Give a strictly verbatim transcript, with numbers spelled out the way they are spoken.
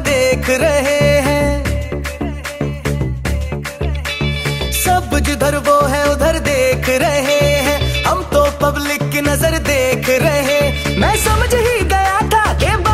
देख रहे हैं। सब जिधर वो है उधर देख रहे हैं, हम तो पब्लिक की नजर देख रहे। मैं समझ ही गया था कि